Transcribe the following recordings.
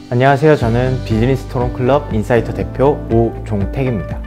안녕하세요. 저는 비즈니스 토론 클럽 인사이터 대표 오종택입니다.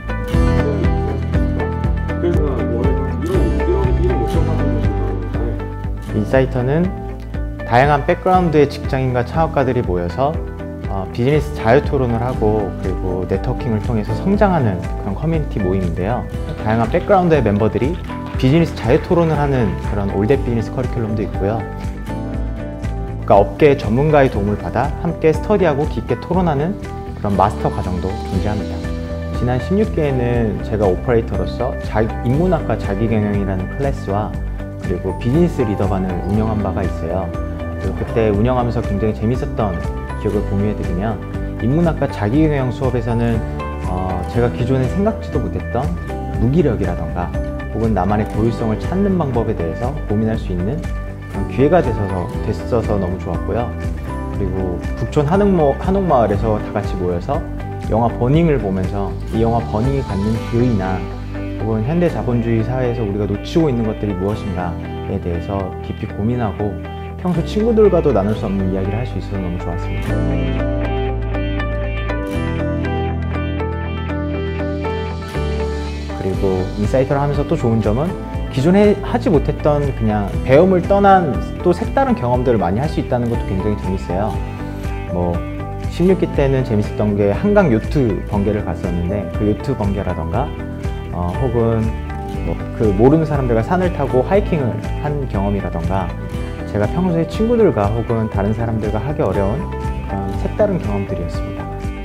그래서 이런 모션 같은 것을 인사이터는 다양한 백그라운드의 직장인과 창업가들이 모여서 비즈니스 자유 토론을 하고 그리고 네트워킹을 통해서 성장하는 그런 커뮤니티 모임인데요. 다양한 백그라운드의 멤버들이 비즈니스 자유 토론을 하는 그런 올댓 비즈니스 커리큘럼도 있고요. 그러니까 업계 전문가의 도움을 받아 함께 스터디하고 깊게 토론하는 그런 마스터 과정도 존재합니다. 지난 16기에는 제가 오퍼레이터로서 인문학과 자기경영이라는 클래스와 그리고 비즈니스 리더반을 운영한 바가 있어요. 그리고 그때 운영하면서 굉장히 재밌었던 기억을 공유해드리면 인문학과 자기경영 수업에서는 제가 기존에 생각지도 못했던 무기력이라던가 혹은 나만의 고유성을 찾는 방법에 대해서 고민할 수 있는 그런 기회가 됐어서 너무 좋았고요. 그리고 북촌 한옥마을에서 다 같이 모여서 영화 버닝을 보면서 이 영화 버닝이 갖는 기의나 혹은 현대 자본주의 사회에서 우리가 놓치고 있는 것들이 무엇인가에 대해서 깊이 고민하고 평소 친구들과도 나눌 수 없는 이야기를 할 수 있어서 너무 좋았습니다. 그리고 인사이터를 하면서 또 좋은 점은 기존에 하지 못했던 그냥 배움을 떠난 또 색다른 경험들을 많이 할 수 있다는 것도 굉장히 재밌어요. 16기 때는 재밌었던 게 한강 요트 번개를 갔었는데 그 요트 번개라던가 혹은 그 모르는 사람들과 산을 타고 하이킹을 한 경험이라던가 제가 평소에 친구들과 혹은 다른 사람들과 하기 어려운 그런 색다른 경험들이었습니다.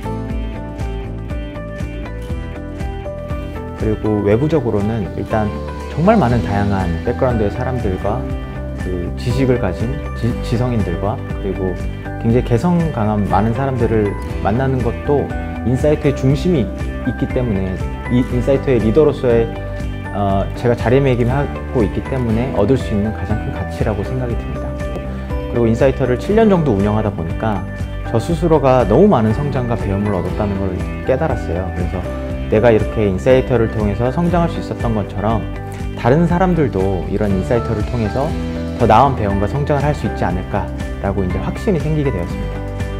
그리고 외부적으로는 일단 정말 많은 다양한 백그라운드의 사람들과 그 지식을 가진 지성인들과 그리고 굉장히 개성 강한 많은 사람들을 만나는 것도 인사이터의 중심이 있기 때문에 이 인사이터의 리더로서의 제가 자리매김하고 있기 때문에 얻을 수 있는 가장 큰 가치라고 생각이 듭니다. 그리고 인사이터를 7년 정도 운영하다 보니까 저 스스로가 너무 많은 성장과 배움을 얻었다는 걸 깨달았어요. 그래서 내가 이렇게 인사이터를 통해서 성장할 수 있었던 것처럼 다른 사람들도 이런 인사이터를 통해서 더 나은 배움과 성장을 할 수 있지 않을까라고 이제 확신이 생기게 되었습니다.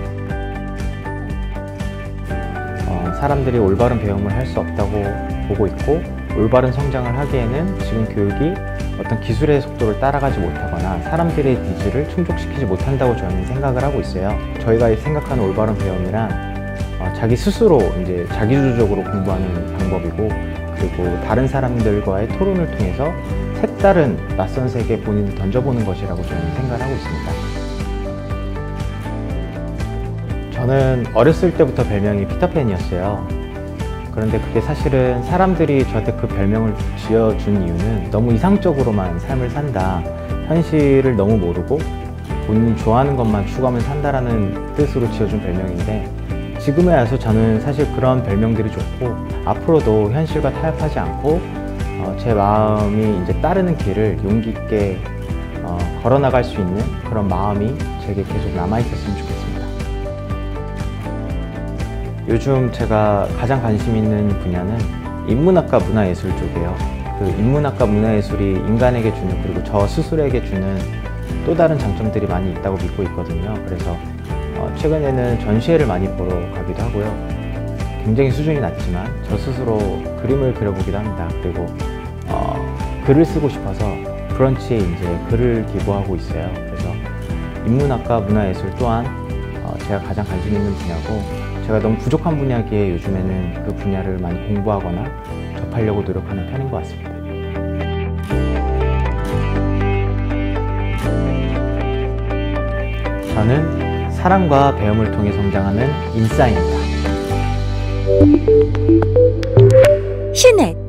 사람들이 올바른 배움을 할 수 없다고 보고 있고 올바른 성장을 하기에는 지금 교육이 어떤 기술의 속도를 따라가지 못하거나 사람들의 니즈를 충족시키지 못한다고 저는 생각을 하고 있어요. 저희가 생각하는 올바른 배움이란 자기 스스로 이제 자기주도적으로 공부하는 방법이고 그리고 다른 사람들과의 토론을 통해서 색다른 낯선 세계에 본인을 던져보는 것이라고 저는 생각을 하고 있습니다. 저는 어렸을 때부터 별명이 피터팬이었어요. 그런데 그게 사실은 사람들이 저한테 그 별명을 지어준 이유는 너무 이상적으로만 삶을 산다, 현실을 너무 모르고 본인이 좋아하는 것만 추구하면서 산다라는 뜻으로 지어준 별명인데 지금에 와서 저는 사실 그런 별명들이 좋고 앞으로도 현실과 타협하지 않고 제 마음이 이제 따르는 길을 용기 있게 걸어나갈 수 있는 그런 마음이 제게 계속 남아있었으면 좋겠습니다. 요즘 제가 가장 관심 있는 분야는 인문학과 문화예술 쪽이에요. 그 인문학과 문화예술이 인간에게 주는 그리고 저 스스로에게 주는 또 다른 장점들이 많이 있다고 믿고 있거든요. 그래서 최근에는 전시회를 많이 보러 가기도 하고요. 굉장히 수준이 낮지만 저 스스로 그림을 그려보기도 합니다. 그리고 글을 쓰고 싶어서 브런치에 이제 글을 기부하고 있어요. 그래서 인문학과 문화예술 또한 제가 가장 관심 있는 분야고 제가 너무 부족한 분야기에 요즘에는 그 분야를 많이 공부하거나 접하려고 노력하는 편인 것 같습니다. 저는 사랑과 배움을 통해 성장하는 인싸입니다. 휴넷